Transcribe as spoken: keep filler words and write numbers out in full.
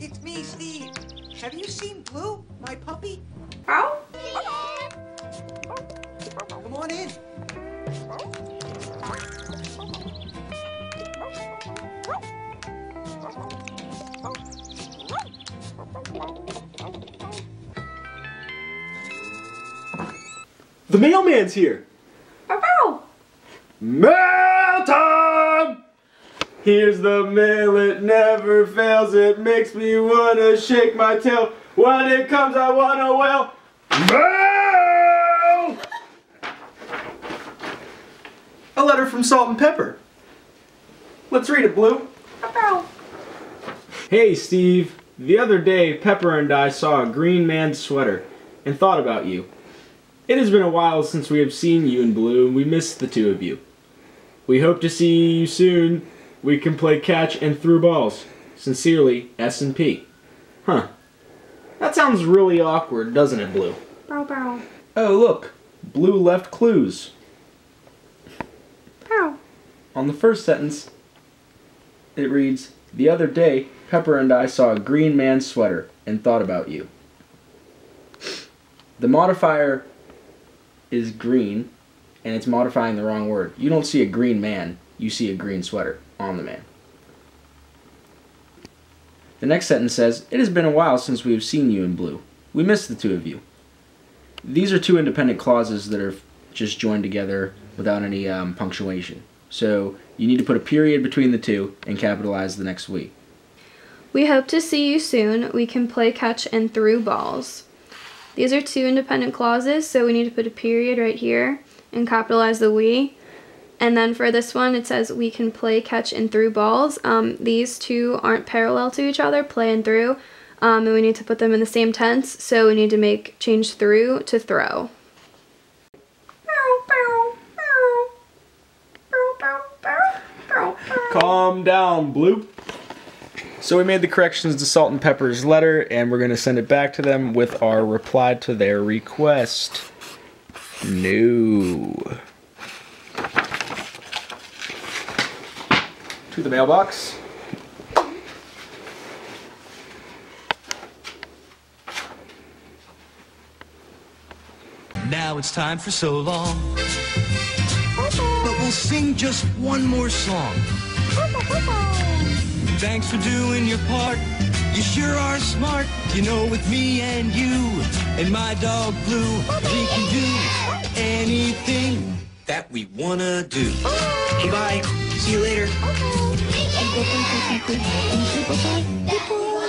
It's me, Steve. Have you seen Blue, my puppy? Ow. Come on in. The mailman's here! Bow bow! Mail time! Here's the mail, it never fails, it makes me wanna shake my tail. When it comes I wanna wail. Mail! A letter from Salt and Pepper. Let's read it, Blue. Bow bow! Hey Steve, the other day Pepper and I saw a green man's sweater and thought about you. It has been a while since we have seen you in Blue and we miss the two of you. We hope to see you soon. We can play catch and through balls. Sincerely, S and P. Huh. That sounds really awkward, doesn't it, Blue? Bow bow! Oh, look. Blue left clues. Bow! On the first sentence, it reads, the other day, Pepper and I saw a green man's sweater and thought about you. The modifier is green, and it's modifying the wrong word. You don't see a green man, you see a green sweater on the man. The next sentence says, it has been a while since we have seen you in Blue. We miss the two of you. These are two independent clauses that are just joined together without any um, punctuation. So you need to put a period between the two and capitalize the next we. We hope to see you soon. We can play catch and through balls. These are two independent clauses, so we need to put a period right here and capitalize the we. And then for this one, it says we can play catch and through balls. Um, these two aren't parallel to each other, play and through, um, and we need to put them in the same tense, so we need to make change through to throw. Calm down, Blue. So we made the corrections to Salt and Pepper's letter, and we're going to send it back to them with our reply to their request. No. To the mailbox. Now it's time for so long, but we'll sing just one more song. Thanks for doing your part, you sure are smart. You know, with me and you and my dog Blue, we can do anything that we wanna do. Hey, bye. See you later.